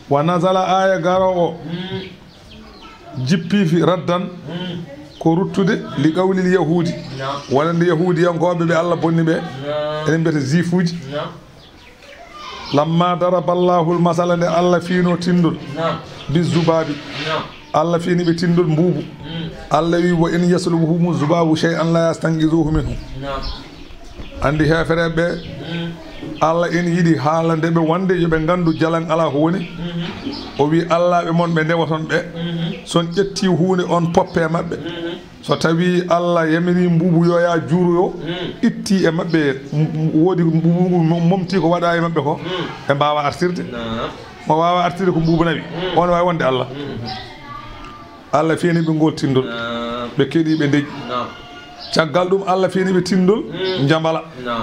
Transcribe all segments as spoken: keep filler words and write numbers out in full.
ونزل آية غارو جيبي في ردان ko ruttude li qawli al yahudi wonande yahudi yankoɓe ɓe Allah bonni ɓe enen mbiyata zifuji lamma daraba Allahu al masala nde Allah fiino tindol bi zubabi Allah fiini ɓe tindol mbuubu Allah wi wa in yaslubuhum zubabu shay'an la yastangizuhu minhu andi hefereɓe ɓe Allah en yiɗi haalande ɓe wonde yoɓe gandu jalan ala ko woni o wi Allah ɓe mon ɓe ndewaton ɓe son ƴetti hunde on poppe maɓɓe so tawi Allah yamiri mbubu yo ya juuroyo itti e maɓɓe woodi mbubu momti ko waɗa e maɓɓe ko ɓe mbawa artirde mo wawa artirde ko mbubu nawi on wawi wonde Allah Allah fiini ɓe ngol tindol ɓe keeɗi ɓe deƴƴi caggal ɗum Allah fiini ɓe tindol jambala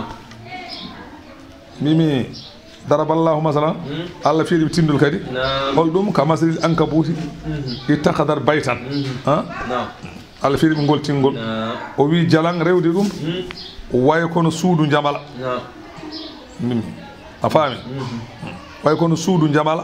mimi daraballahu masalan Allah fiini ɓe tindol kadi hol ɗum ka masalil ankabuti ittahadar baytan Allah fiini ɓe ngol tingol o wi jalan rewde ɗum way kono suudu jamala mimi a faami way kono suudu jamala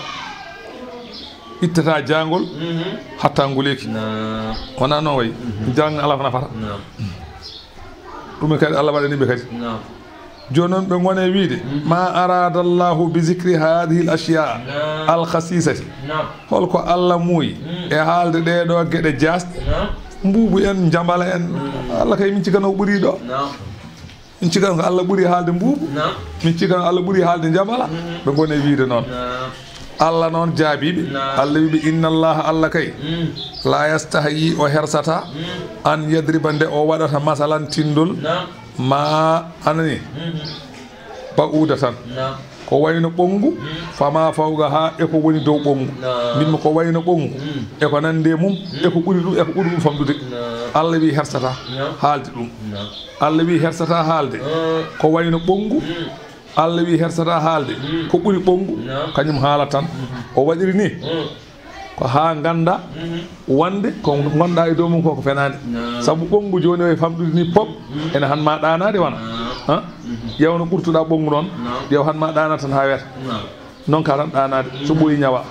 ittata jangol hatta nguleki wona noon way jalan ala ko nafata ɗum kadi Allah waɗani ɓe kadi jonon ɓe gone wiide ma arada Allahu bi zicri hadihi l ashya al khasisati holko Allah muuyi e haalde ɗeɗo gueɗe jasɗe mbuubu en jambala en Allah kay min cikano ɓuuri ɗo min cikano ko Allah ɓuuri haalde mbuubu min cikano Allah ɓuuri haalde jambala ɓe gone wiide noon Allah noon jaabiɓe Allah wiɓe inna allaha Allah kay la yastahi o hersata an yadriba nde o waɗata masalan tindol ma anani ba uuda tan ko wayno ɓongu fama fawga ha eko woni dow ɓongu mimma ko wayno ɓongu eko nande mum eko ɓuri ɗum eko ɓuri ɗum famdude Allah wi hersata haalde ɗum Allah wi hersata haalde ko wayno ɓongu Allah wi hersata haalde ko ɓuri ɓongu kañum haala tan o waɗiri ni ko ha ganda wonde ko gonɗa e dow mum koko fenade saabu ɓongu joni o e famɗude ni pop ene han ma ɗanade wona ƴewno ɓurtuɗa ɓongu noon ƴew han ma ɗana tan ha weta noon ka tan ɗanade so ɓooyi ñawa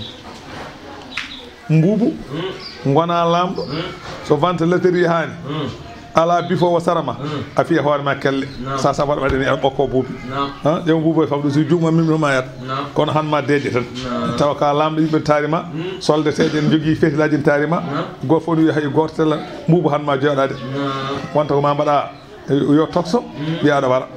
mbuubu gona lamɗo so ventilateur hani ala bifowo sarama a fiya hoore ma kelle sa safar waɗani a ɓokko buubi ƴeew buubo e famɗu si jumma mim ɗo mayat kono han ma deeƴe tan tawa ka lamɗo yimɓe taarima soldeteɗe en jogui fetilaji en taarima goto fof ne wiya hay goto tella mbuubu han ma joɗade wonta ko ma mbaɗa yo tokso wiyaɗo wara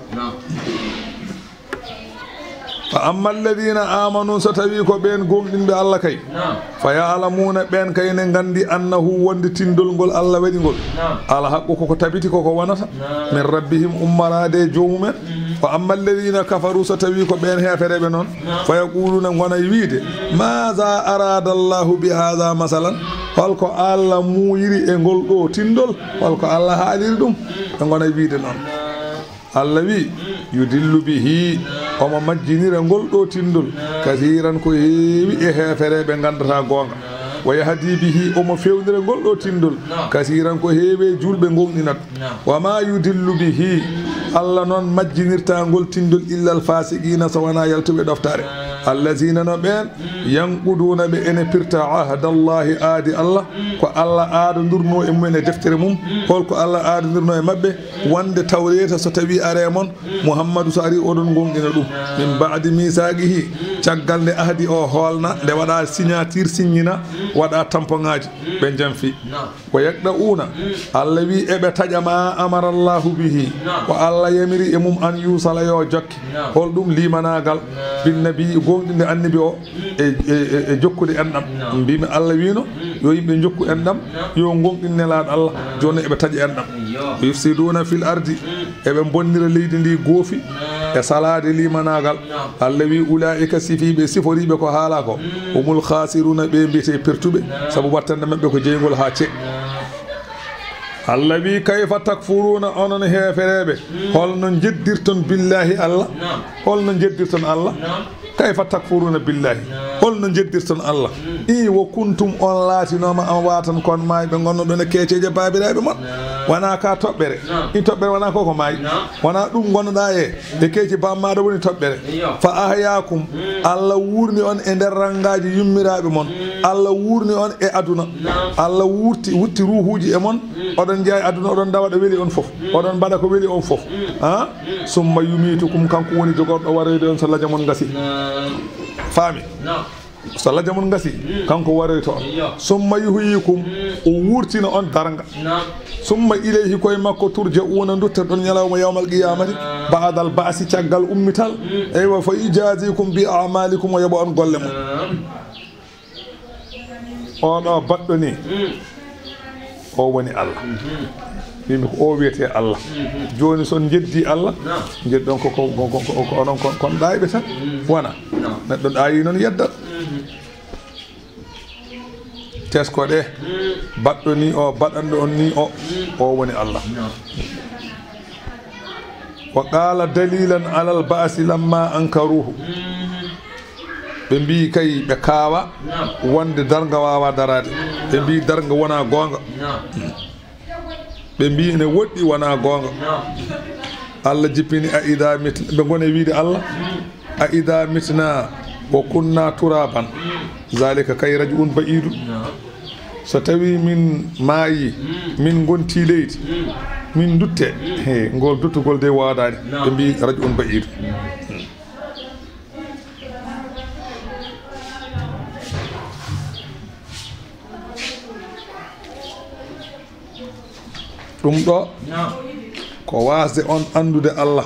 fa amma alladina amanu so tawi ko ɓen gonɗinɓe Allah kay fa ya'lamuna ɓen kay ne gandi annahu wonde tindol ngol Allah waɗi ngol ala haqqu koko tabiti koko wonata min rabbihim ummarade e jomumen fa amma alladina kafaru so tawi ko ɓen hefereɓe noon fa yaquluna gona wiide maza arada Allahu bi hadha masalan holko Allah muyiri e ngol ɗo tindol holko Allah haaliri ɗum ɓe gona wiide noon Allah wi yudillu bihi omo majjinira ngol ɗo tindol kasiran ko heewi e heefereɓe gandata gonga wa yahdi bihi omo fewnira ngol ɗo tindol kasiran ko heewi julɓe gonɗinat wa ma yudillu bihi Allah noon majjinirta ngol tindol illa al fasiqina so wona yaltuɓe ɗoftare allazina no ɓen yanquduna ɓe ene pirta ahdallahi aadi Allah ko Allah aadodurno e mumen e deftere mum holko Allah aadodurno e mabɓe wonde tawreta so tawi are mon Muhammadu so ari oɗon gonɗina ɗum min ba'di misaqihi caggal nde ahdi o hoolna nde waɗa signature signina waɗa tampon ngaji ɓe janfi ko yaqɗa'una Allah wi eɓe taƴa ma amara Allahu bihi ko Allah yamiri e mum an yusala yo jokke hol ɗum limanagal bin nabi gonɗinde annabi o e e jokkude enɗam mbimi Allah wino yo yimɓe jokku enɗam yo gonɗin nelaɗo Allah joni eɓe taƴa enɗam yufsiduna fil ardi eɓe bonnira leydi ndi goofi e salade limanagal Allah wi ulaika sifiɓe siforiɓe ko haala ko humul khasiruna ɓe mbiyete pertuɓe saabu wattande mabɓe ko jeygol ha ce Allah wi kayfa takfuruna onon hefereɓe holno jeddirton billahi Allah holno jeddirton Allah kayfa takfuruna billahi holno jeddirton Allah i wo kuntum on laatinoma an watan kon maaɓe gonnoɗon e keeceje babiraɓe mon wana ka toɓɓere in toɓɓere wana koko maayi wana ɗum gonnoɗa e e keeci bammaɗo woni toɓɓere fa ahyakum Allah wurni on e nder rangaji yummiraɓe mon Allah wurni on e aduna Allah wurti wutti ruhuji e mon oɗon jeeya aduna oɗon dawa ɗo weeli on foof oɗon mbaɗa ko weeli on foof ha summa yumitukum kanko woni jogorɗo waroyde on so laja mon gasi faami so laja mon gasi kanko waroyto on summa yuhyikum o wurtina on darga summa ilayhi koye makko turja'una dutta ɗon ñalawma yawmal qiyamati ba'dal ba'si caggal ummital eywa fa ijazikum bi a'malikum o yoɓa on golle mum oɗo baɗɗo ni o woni Allah yimɓe ko o wiyete Allah joni son jeddi Allah jeddon ko ko onon kon ɗayɓe tan wona neɗɗo ɗayi noon yeddat tesko ɗe baɗɗo ni o baɗanɗo on ni o o woni Allah wa qala dalilan alal ba'si lamma ankaruhu ɓe mbi kay ɓe kaawa wonde darga wawa darade ɓe mbi darga wona gonga ɓe mbi ne woɗɗi wona gonga Allah jippini a ida mitna ɓe gone wiide Allah a ida mitna wa kunna turaban zalika kay raj'un ba'idu so tawi min maayi min gonti leydi min dutte he ngol duttugol de wadani ɓe mbi raj'un ba'idu ɗum ɗo ko wasde on andude Allah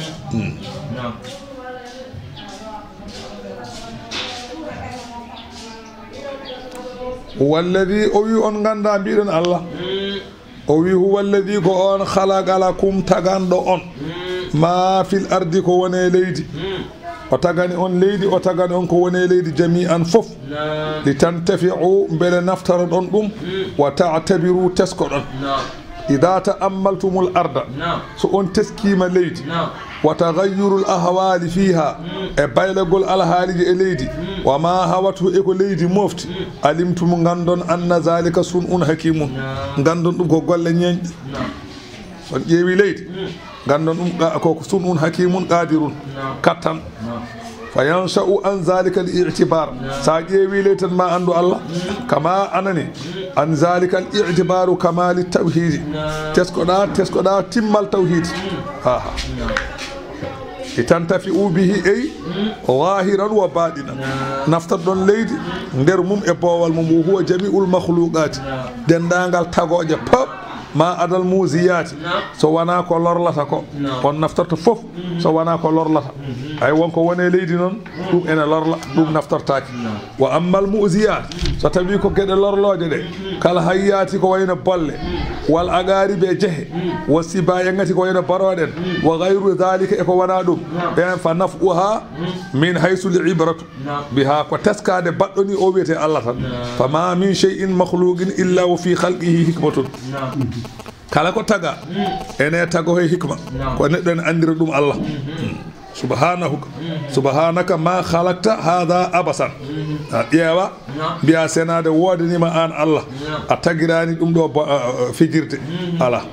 walladi o wi on ganda mbiɗon Allah o wi huwa alladi ko on khalaqalakum taganɗo on ma fil ardi ko wone leydi o tagani on leydi o tagani on ko wone leydi jami'an fof li tantafi'u beele naftara ɗon ɗum wa ta'tabiru tesko ɗon ida ta'ammaltumul arda so on teskima leydi wa taghayyurul ahwali fiha e baylagol alhaaliji e leydi wa ma hawatu e ko leydi mofti alimtum gandon anna zalika sun'un hakimun gandon ɗum ko golle ñeñƴe on ƴeewi leydi gandon ɗum koko sun'un hakimun qadirun kattan fa yansha'u an zalika al-i'tibar sa ƴeewi ley tan ma andu Allah kama anani an zalika al-i'tibaru kamali tawhid teskoɗa teskoɗa timmal tawhid ha ha itantafi'u bihi ay zahiran wa batinan naftat ɗon leydi nder mum e boowal mum huwa jami'ul makhluqati dendagal tagoje pop ma adal muziyati so wana ko lorlata ko on naftorto fof so wana ko lorlata ay wonko wone leydi noon ɗum ene lorla ɗum naftortaki wa ammal muziyat so tawi ko gueɗe lorloje ɗe kala hayyati ko wayno bolle wal agari be jehe wa siba yangati ko wayno baroɗen wa gayru dhalika e ko wana ɗum ɓen fa naf'uha min haysu l-ibratu biha ko teskade baɗɗoni o wiyete Allah tan fa ma min shay'in makhluqin illa wa fi khalqihi hikmatun kala ko taga ene tago he hikma ko neɗɗo ene andira ɗum Allah subhanahu subhanaka ma khalaqta hadha abasan ƴeewa mbiya senade wodanima an Allah a tagirani ɗum ɗo fijirde ala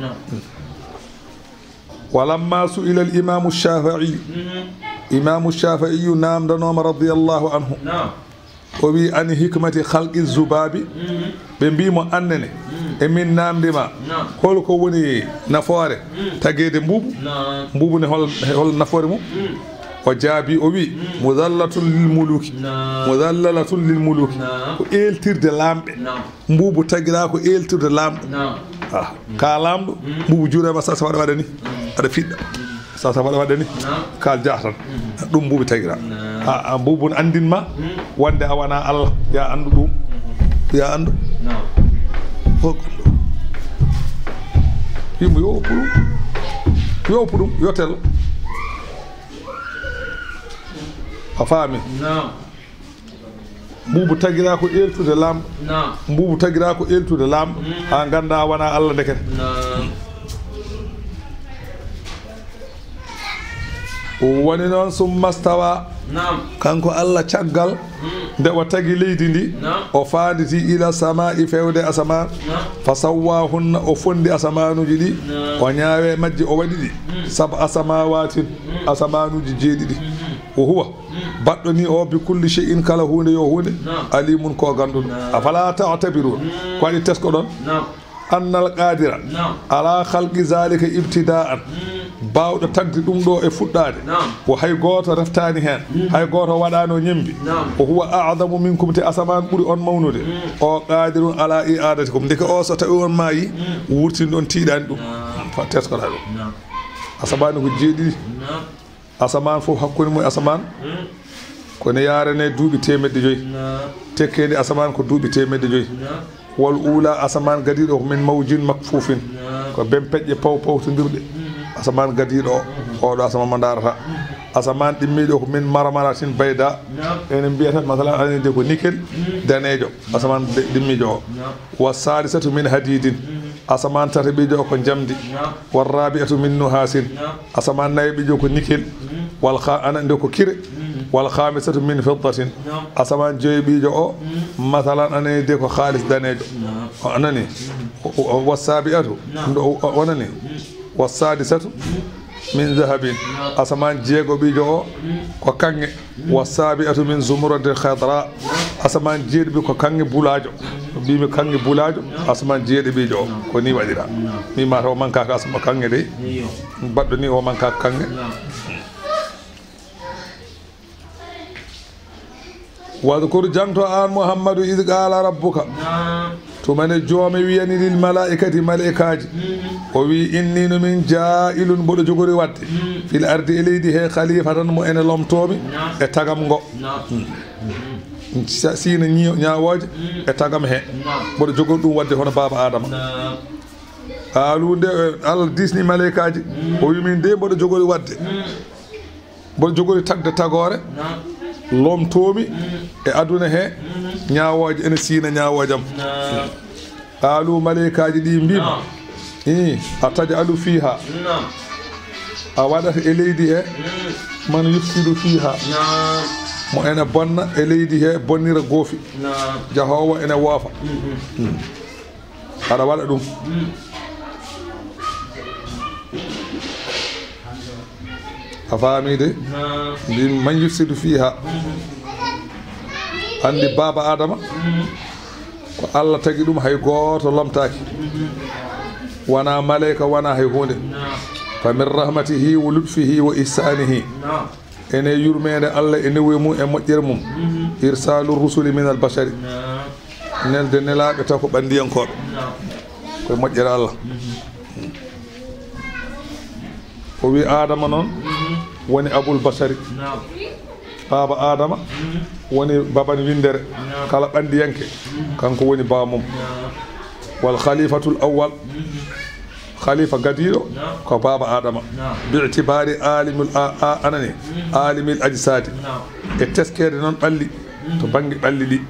walamma su'ila al-imam ash-shafi'i imam ash-shafi'i namdanoma radiyallahu anhu o wi an hikmati khalqi zubabi ɓe mbimo annene e min namdima holko woni nafoore tagede mbubu mbubu ne hol hol nafoore mum o jaabi o wi mudallatul lil muluki mudallatul lil muluki ko eltirde lamɓe mbubu tagira ko eltirde lamɗo ah ka lamɗo mbubu juurema sa sa waɗa waɗa ni aɗa fiɗɗa sa sa waɗa waɗa ni kal jahatan ɗum mbubu tagira a mbubu ne andinma wonde a wona Allah ya andu ɗum ya andu yimɓe yo oppu ɗum yo oppu ɗum yo tello a faami mbubu tagira ko eltude lamɗo mbubu tagira ko eltude lamɗo ha ganda wona Allah ndekete o woni noon summa stawa kanko Allah caggal nde o tagi leydi ndi o faanditi ila sama'i fewde asaman fa sawwahunna o fondi asamanuji ɗi o ñaawe majji o waɗi ɗi sab asamawatin asamanuji jeeɗiɗi o huwa baɗɗo ni o bi kulli shay'in kala hunde yo hunde alimun ko ganduɗo afala ta'tabirun ko waɗi tesko ɗon annal qadira ala khalqi zalika ibtida'an bawɗo tagdi ɗum ɗo e fuɗɗade o hay goto reftani hen hay goto waɗano ñembi o huwa a'zamu minkum te asaman ɓuuri on mawnude o qadirun ala i'adatikum ndeke o so tawi on maayi wurtin ɗon tiiɗani ɗum fa teskoɗa ɗum asamani ko jeeɗiɗi asaman fof hakkude mum asaman kono yarane duuɓi temedde joyyi tekkede asaman ko duuɓi temedde joyyi wal ula asaman gadiɗo ko min mawjin makfufin ko bem peƴƴe paw pawtodirɗe asaman gadiɗo o oɗo asaman mo darata asaman ɗimmiɗo ko min maramaratin bayda enen mbiyata masalan anide ko nickel danejo asaman ɗimmijo o wa salisatu min hadidin asaman tataɓijo o ko jamdi wal rabi'atu min nuhasin asaman nayɓijo ko nickel wal kha anande ko kire wal khamisatu min fiddatin asaman joyɓijo o masalan anede ko khalis danejo o anani wasabi'atu wonani wasadisatu min zahabin asaman jeego ɓijo o ko kange wasabi'atu min zumradin khadra asaman jeeɗiɓi ko kange bulajo mbimi kange bulajo asaman jeeɗi ɓijo o ko ni waɗira mi mata o mankaka asama kange de baɗɗo ni o mankaka kange wadkur janto an muhammadu id qala rabbuka tumane joomi wiyani lil malaikati malaikaji o wi inni no min ja'ilun boɗo jogori wadde fil ardi e leydi he khalifatan mo ene lomtomi e tagam ngo sina ñawoje e tagam he boɗo jogori ɗum wadde hono baba adama alu nde Allah disni malaikaji o wi min de boɗo jogori wadde boɗo jogori tagde tagore lomtomi e aduna he ñawoje ene sina ñawojam alu malaikaji ɗi mbima i a taja alu fiha a waɗata e leydi he man yufsidu fiha mo ene bonna e leydi he bonnira goofi jahowo ene woofa aɗa waɗa ɗum a faamide ndi man yufsidu fiha andi baba adama ko Allah tagi ɗum hay goto lomtaki wana malaika wana hay hunde fa min rahmatihi wa lutfihi wa ihsanihi ene yurmede Allah e newoye mum e moƴƴere mum irsalu rusuli min al bashari nelde nelaɓe taw ko ɓandiyankoɓe koye moƴƴere Allah o wi adama noon woni abul bashari baba adama woni baban windere kala ɓandiyanke kanko woni bamum wal khalifatul awwal khalifa gadiɗo ko baba adama bi'tibari alimul anani alimil ajsadi e teskede noon ɓalli to banggue ɓalli ɗi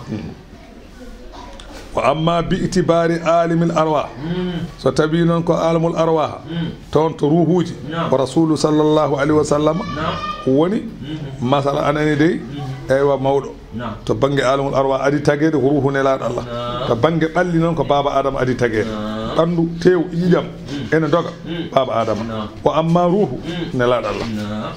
wa amma bi itibari alimil arwah so tawi noon ko alamul arwah toon to ruhuji ko rasulu sallllahu alayhi wa sallam woni masala anani dey eywa mawɗo to banggue alamul arwah adi tagede ko ruhu nelaɗo Allah to banggue ɓalli noon ko baba adama adi tagede ɓandu tew ƴiƴam ene doga baba adama wa amma ruhu nelaɗo Allah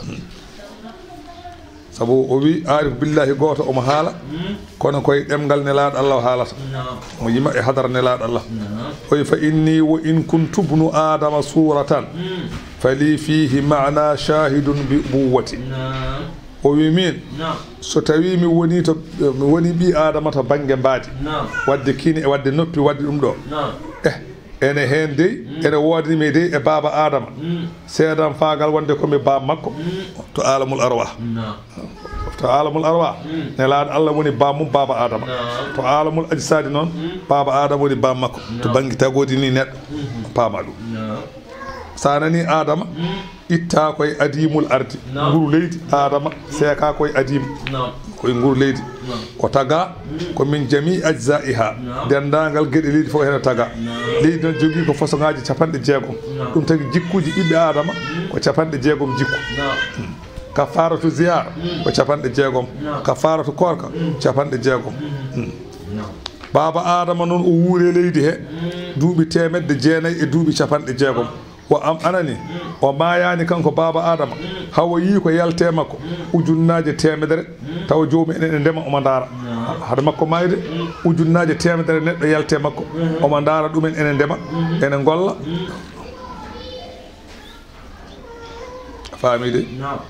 sabu o wi arif billahi goto omo haala kono koye ɗemgal nelaɗo Allah o haalata mo yima e hadara nelaɗo Allah oy fa inni wa in kuntu ibnu adama suratan fali fihi ma'na shahidun bi buwati o wi min so tawi mi woni to mi woni ɓi adama to banggue mbaadi wadde kine e wadde noppi wadde ɗum ɗo eh ene hen dey ene wodimi dey e baba adama seedam faagal wonde komi baba makko to alamul arwah to alamul arwah nelaɗo Allah woni bamum baba adama to alamul ajsadi noon baba adama woni baba makko to banggue tagodi ni neɗɗo paama ɗum sa nani adama itta koye adimul ardi nguru leydi adama seeka koye adim koye nguru leydi o taga komin jami ajzaiha dendagal gueɗe leydi fof hene taga leydi noon jogui ko façon ngaji capanɗe jeegom ɗum tagui jikkuji ɓiɓɓe adama ko capanɗe jeegom jikku kafaratu ziyara ko capanɗe jeegom kafaratu korka capanɗe jeegom baba adama noon o wuuri e leydi he duuɓi temedde jeenayyi e duuɓi capanɗe jeegom o am anani o mayani kanko baba adama hawo yi ko yalte makko ujunnaje temedere taw joomu enen e ndema omo ndaara hade makko mayde ujunnaje temedere neɗɗo yalte makko omo ndaara ɗumen ene ndema ene golla famide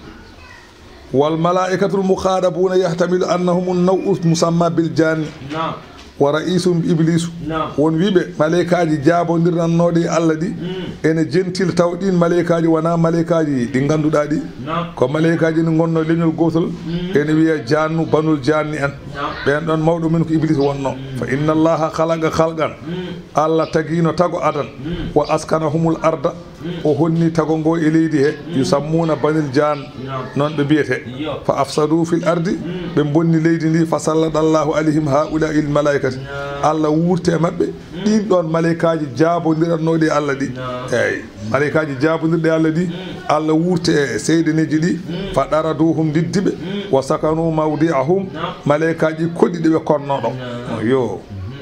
wal malaikatul mukhadabuna yahtamilu annahum an-naw'u musamma bil janni wa ra'isum iblisu won wiɓe malaikaji jabodirannoɗe e Allah ɗi ene jentil taw ɗin malaikaji wona malaikaji ɗi ganduɗa ɗi ko malaikaji ne gonno leñol gotol ene wiya jannu banul janni en ɓen ɗon mawɗo men ko iblis wonno fa inna allaha khalaqa khalqan Allah tagino tago adan wa askanahumul arda o honni tago ngo e leydi he yusammuna banil jan non ɓe biyete fa afsadu fil ardi ɓe bonni leydi ndi fa sallallahu alayhim haula il malaika Allah wurte e mabɓe ɗin ɗon malaikaji jabodirannoɗe e Allah ɗi eyyi malaikaji jabodiɗe Allah ɗi Allah wurte e seyɗeneji ɗi fa ɗaraduhum diddiɓe wa sakanu mawdi'ahum malaikaji koɗɗiɗe ɓe konnoɗo yo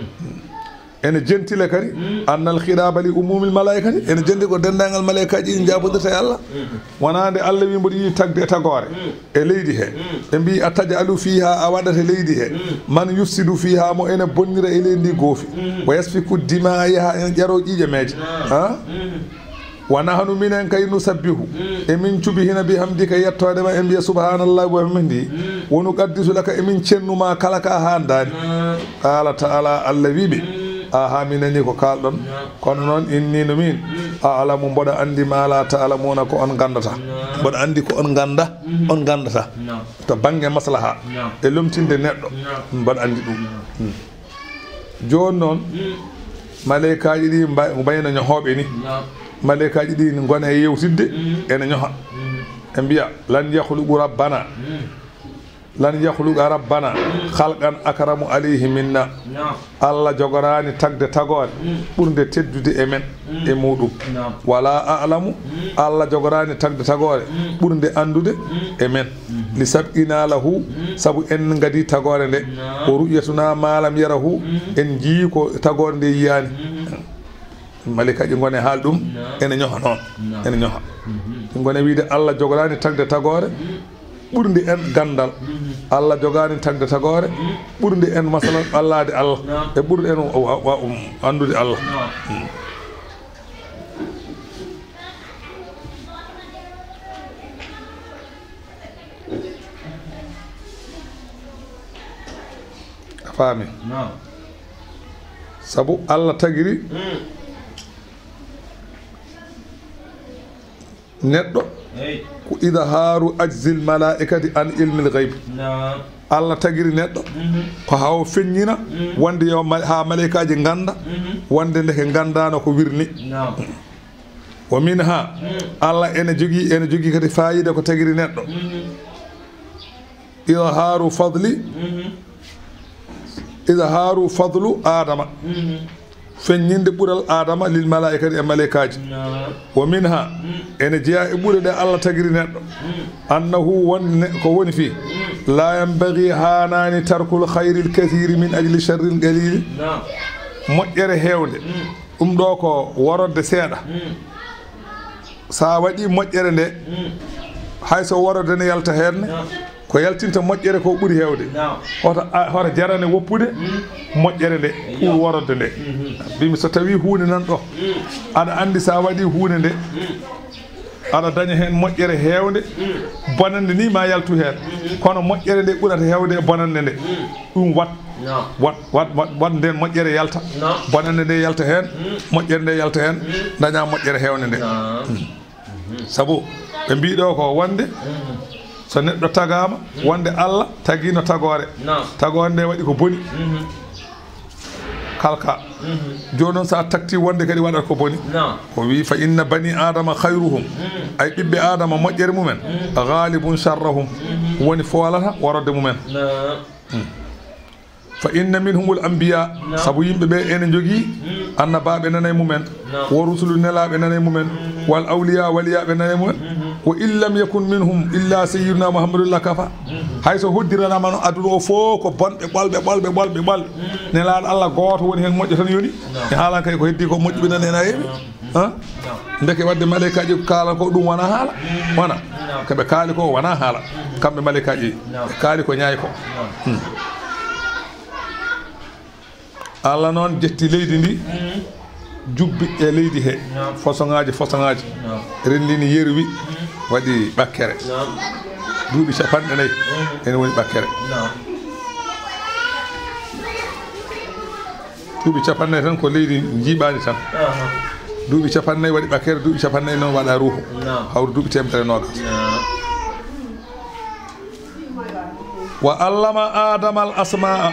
ene jentile kadi annal khiraba li umumil malaikati ene jendi ko dendagal malaikaji ɗi jabodirta e Allah wonande Allah wi mboɗo yi tagde e tagore e leydi he ɓe mbi a tajalu fiha a waɗata leydi he man yufsidu fiha mo ene bonnira e leydi ndi goofi wa yasfiku dima yaha ene ƴaro ƴiƴe meje ha wa nahnu minen kay nusabbihu emin cubi hina bi hamdika yettodema e mbiya subhanallahi wa bihamdihi wonu qaddisu laka emin cennuma kala ka handani qala ta'ala Allah wiɓe aha minani ko kalɗon kono noon inni no min a alamu mboɗa andi ma la ta'lamuna ko on gandata mboɗa andi ko on ganda on gandata to banggue maslaha e lomtinde neɗɗo mboɗa andi ɗum joni noon malaikaji ɗi mbayno ñohoɓe ni malaikaji ɗi ne gona e yewtidde ene ñoha e mbiya lan yahluqu rabbana lan yahluqa rabbana khalqan akramu alayhi minna Allah jogorani tagde tagore ɓurde teddude e men e muɗum wala a'lamu Allah jogorani tagde tagore ɓurde andude e men li sab'ina lahu sabu en gadi tagore nde o ru'yatuna malam yarahu en jii ko tagore nde yiyani malikaji gone haal ɗum ene ñoha noon ene ñoha gone wiide Allah jogorani tagde tagore ɓurde en gandal Allah jogani tagde tagore ɓurde en masalan ɓallade Allah e ɓurde en andude Allah a faami sabu Allah tagiri neɗɗo ko idharu ajzil malaikati an ilmil ghaib Allah tagiri neɗɗo ko haw feññina wonde yo ha malaikaji ganda wonde ndeke gandano ko wirni wa minha Allah ene jogui ene jogui kadi fayida ko tagiri neɗɗo idharu fadli idharu fadlu adama feññinde ɓuural adama lil malaikati e malaikaji wa minha ene jeeya e ɓuure ɗe Allah tagiri neɗɗo annahu won ko woni fi la yanbaghi hanani tarkul khayril kathiri min ajli sharril qalil moƴƴere hewde ɗum ɗo ko worodde seeɗa sa waɗi moƴƴere nde hayso worodde ne yalta henne ko yaltinta moƴƴere ko ɓuri hewde hoto hoto jarane woppude moƴƴere nde pour worodde nde bimi so tawi hunde nan ɗo aɗa andi sa waɗi hunde nde aɗa daña hen moƴƴere hewde bonande ni ma yaltu hen kono moƴƴere nde ɓurata hewde e bonande nde ɗum wat wat wat wat wat nden moƴƴere yalta bonande nde yalta hen moƴƴere nde yalta hen daña moƴƴere hewde nde sabu ɓe mbiɗo ko wonde so neɗɗo tagama wonde Allah tagino tagore tagore nde waɗi ko boni kalka joni noon sa takti wonde kadi waɗata ko boni ko wi fa inna bani adama khayruhum ay ɓiɓɓe adama moƴƴere mumen ghalibun sharrahum woni foolata warodde mumen fa inna minhumul anbiya sabu yimɓe ɓe ene jogii annabaɓe nanay mumen wo rusulu nelaɓe nanay mumen wal awliya waliyaɓe nanay mumen wa in lam yakun minhum illa sayyiduna muhammadullah kafa hayso hoddiranama no aduna o fof ko bonɓe ɓolɓe ɓolɓe ɓolɓe ɓolɓe nelaɗo Allah goto woni hen moƴƴo tan yoni e haalan kay ko heddi ko moƴƴuɓe nan hen a heewi han ndeke wadde malaikaji kaala ko ɗum wona haala wona koɓe kaali ko wona haala kamɓe malaikaji ɓe kaali ko ñaayi ko Allah noon jetti leydi ndi jubbi e leydi he façon ngaji façon ngaji rendini yerwi waɗi ɓakkere duuɓi capanɗe nayyi ene woni ɓakkere duuɓi capannayyi tan ko leydi jiiɓani tan duuɓi capannayyi waɗi ɓakkere duuɓi capannayyi noon waɗa ruuhu hawru duuɓi temedere nogas wa allama adama al asma'a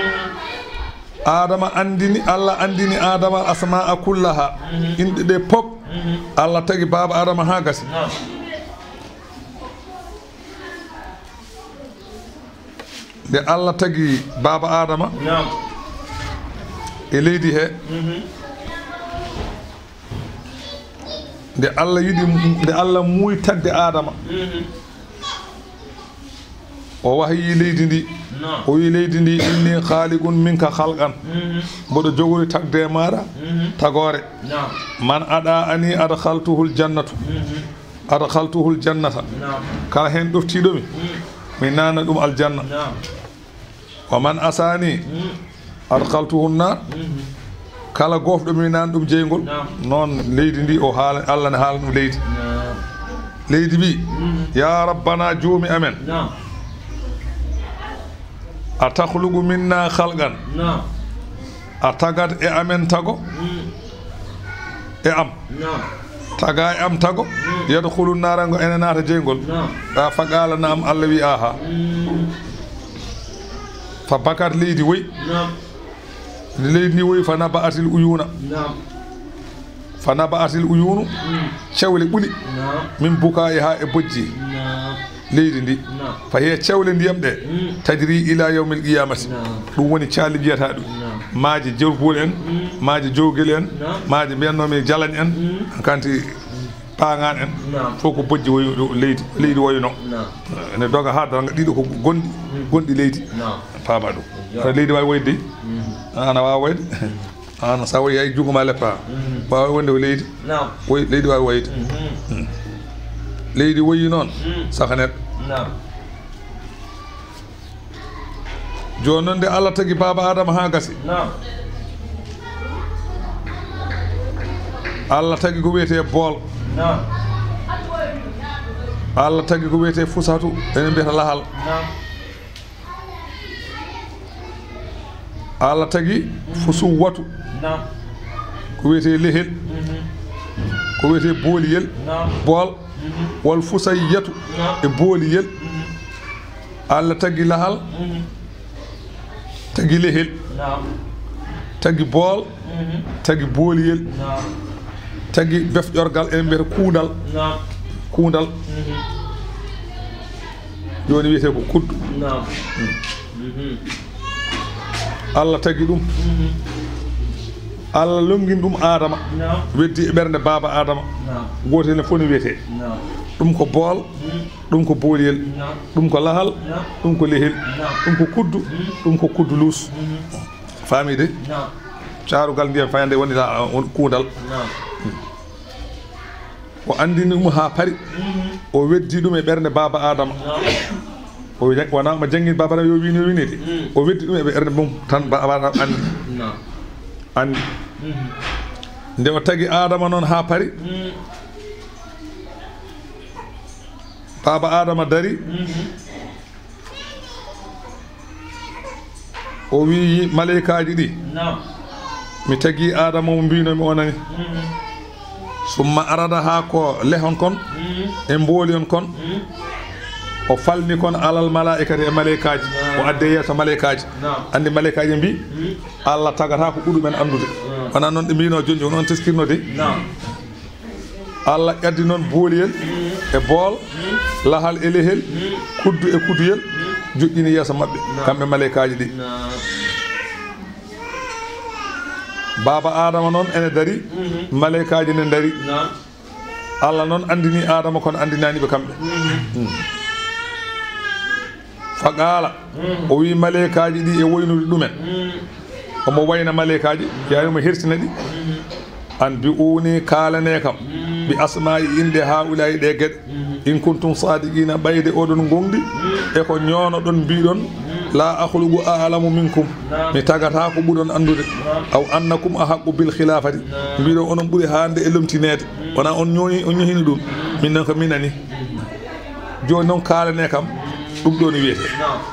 adama andini Allah andini adama al asma'a kullaha inɗe ɗe pop Allah tagi baba adama ha gasi nde Allah tagi baba adama e leydi he nde Allah yiɗi nde Allah muuyi tagde adama o wahyi leydi ndi o wi leydi ndi inni khaliqun minka khalqan mboɗo jogori tagde e maɗa tagore man aɗa ani adkhaltuhu ljannatu adkhaltuhu ljannata kala hen ɗoftiɗomi mi nana ɗum aljanna wa man asani adkhaltuhu nnar kala gofɗo mi nana ɗum jeygol noon leydi ndi o haala Allah ne haala ɗum leydi leydi bi ya rabbana joomi amen a takhluqu minna khalqan a tagat e amen tago e am taga e am tago yadkhulu nara ngo ene nata jeygol a faqala na am Allah wi aha fa bakat leydi woy leydi ni woy fa naba'atil uyuna fa naba'atil uyunu cewle ɓuli min buka e ha e bojji leydi ndi fa hiya cewle ndiyam ɗe tajri ila yawmil qiyamati ɗum woni caali jiyata ɗum maaji jewgol en maaji jowgel en maaji mbiyannomi jalañ en kanti pagan en fof ko bojji woy leydi leydi woyno ene doga ha danga ɗiɗo ko gonɗi gonɗi leydi paama ɗum kono leydi wawi woyde ana wawa woyde an sa woyi hay juguma leppa wawa wonde ko leydi woy leydi wawi woyde leydi woyi noon saka neɗɗo joni noon nde Allah tagi baba adama ha gasi Allah tagi ko wiyete bool Allah tagi ko wiyete fusatu ene mbiyata lahal Allah tagi fusu watu ko wiyete lehel ko wiyete booliyel bool wal fusayyatu e booliyel Allah tagi lahal tagi lehel tagi bool tagi booliyel tagi befƴorgal ene mbiyata kuundal kuundal joni wiyete ko kuddu Allah tagi ɗum Allah longin ɗum adama weddi e ɓernde baba adama gotel ne fof ne wiyete ɗum ko bool ɗum ko booliyel ɗum ko lahal ɗum ko lehel ɗum ko kuddu ɗum ko kuddu luus faami de carugal ndiyam fayande wonita kuundal o andini ɗum ha paari o weddi ɗum e ɓernde baba adama o wona mo jangguin baba adama yo wini yo winide o weddi ɗum e ɓernde mum tan baba adama andi andi nde o tagi adama noon ha paari baba adama dari o wi malaikaji ɗi mi tagi adama mo mbinomi onani summa arada ha ko lehon kon e mboolion kon o falni kon alal malaikati e malaikaji o adde yeeso malaikaji andi malaikaji mbi Allah tagata ko ɓuɗumen andude wona noon ɗe mbino joni noon teskirno de Allah ƴaddi noon booliyel e bool lahal e lehel kuddu e kudduyel joƴƴini yeeso mabɓe kamɓe malaikaji ɗi baba adama noon ene dari malaikaji ne dari Allah noon andini adama kono andinaniɓe kamɓe fa qala o wi malaikaji ɗi e woynude ɗumen omo wayna malaikaji yayimo hirtina ɗi an bi uni kalane kam bi asma'i inde haulay ɗe gueɗe in kuntum sadiqina ɓayde oɗon gonɗi e ko ñoono ɗon mbiɗon la akhluqu a'lamu minkum mi tagata ko ɓuɗon andude aw annakum ahaqqu bil khilafati mbiɗon onon ɓuuri hande e lomtinede wona on ñoyi on ñohini ɗum min noon ko minani joni noon kalane kam ɗum ɗo ni wiyete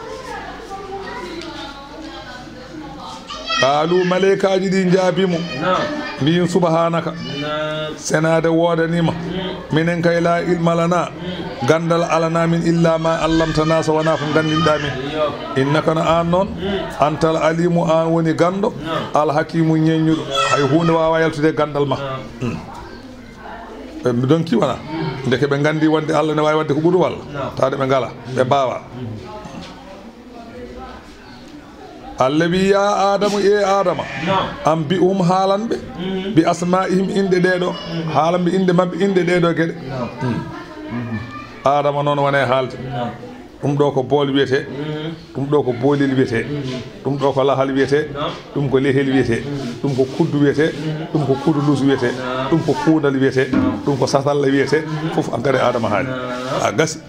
qaalu malaikaji ɗi jaabimo mbiyin subhanaka senade wodanima minen kay la ilma lana gandal alana min illa ma allamtana so wona ko gandinɗa min innaka no an noon antal alimu an woni gando alhakimu ñeññuɗo hay hunde wawa yaltude gandal ma ɓe donki wona deke ɓe gandi wonde Allah ne wawi wadde ko ɓuuri walla tawde ɓe ngala ɓe mbawa Allah wi ya adamu e adama am bi um haalanɓe bi asma'ihim inde ɗeɗo haalanɓe inde mabɓe inde ɗeɗo gueɗe adama noon wone haalde ɗum ɗo ko bool wiyete ɗum ɗo ko boolil wiyete ɗum ɗo ko lahal wiyete ɗum ko lehel wiyete ɗum ko kuddu wiyete ɗum ko kudulus wiyete ɗum ko kuudal wiyete ɗum ko satalla wiyete fof engrais adama haali a gasi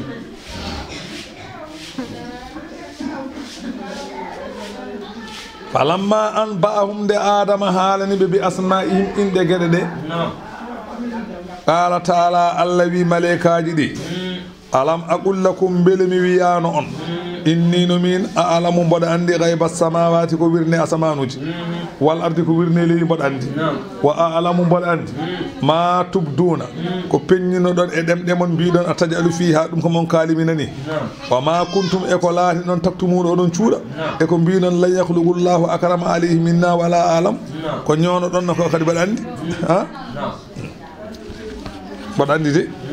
falamma an ba'ahum de adama haalani ɓe bi asma'ihim inde gueɗe ɗe qala taala Allah wi malaikaji ɗi alam aqul lakum beele mi wiyano on inni no min a alamu mboɗa andi gayba samawati ko wirne asamanuji wal ardi ko wirne leydi mboɗa andi wa a alamu mboɗa andi ma tubduna ko peññinoɗon e ɗemɗe mon mbiɗon a tajalu fiha ɗum ko mon kaaliminani wa ma kuntum e ko laati noon taktumuɗo oɗon cuuɗa e ko mbiɗon lan yahlugullahu akrama alayhi minna wala alam ko ñoono ɗon no ko kadi mboɗa andi ha mboɗa andi de